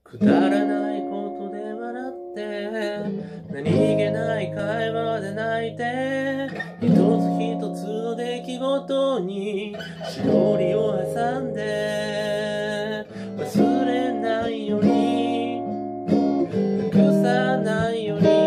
くだらないことで笑って何気ない会話で泣いて一つ一つの出来事にしおりを挟んで忘れないようになくさないように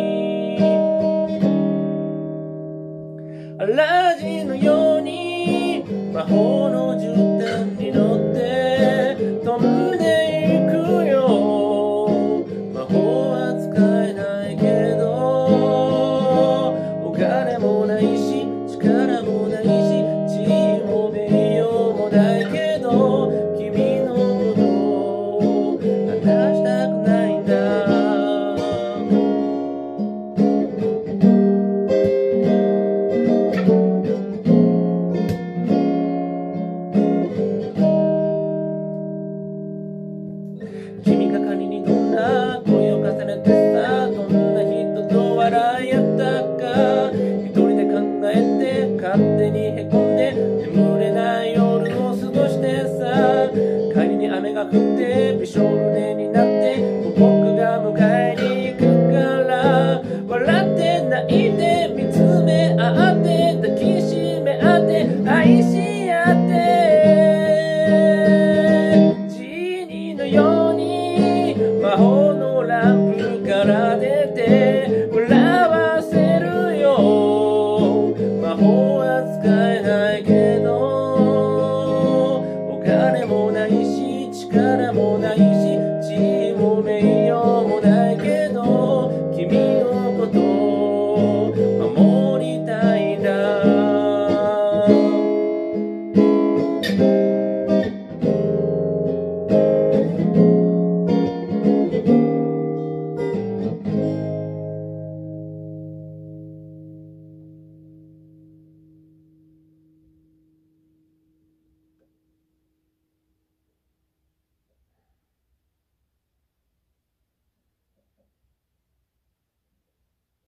嵐のように魔法の絨毯に乗って飛んでいくよ魔法は使えないけどお金もないし力もないし地位も名誉もないけど君のことを話したくないんだ君が仮にどんな恋を重ねてさどんな人と笑い合ったか一人で考えて勝手にへこんで眠れない夜を過ごしてさ仮に雨が降ってびしょ濡れになって僕が迎えに行くから笑って泣いて見つめ合って抱きしめ合って愛し合ってジーニーのように魔法のランプから出て笑わせるよ魔法は使えないけどお金もないし力もないし